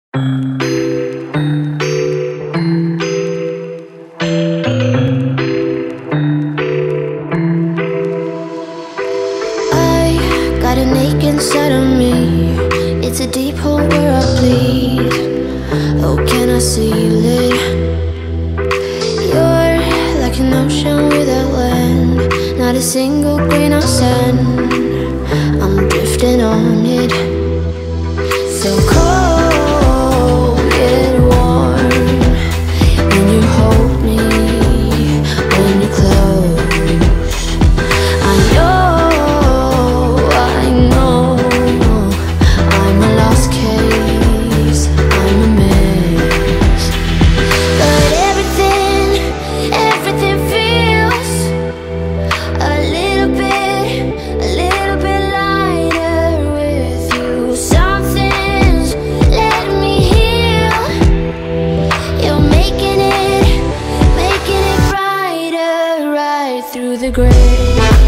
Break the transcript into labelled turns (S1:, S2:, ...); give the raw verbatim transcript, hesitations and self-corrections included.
S1: Got an ache inside of me. It's a deep hole where I bleed. Oh, can I seal it? You're like an ocean without land. Not a single grain of sand. I'm drifting on it. So cold, yet warm. When you hold me, when you're close, I know, I know I'm a lost case, I'm a mess. But everything, everything feels a little bit, a little bit lighter with you. Something's letting me heal. You're making it, making it brighter right through the gray.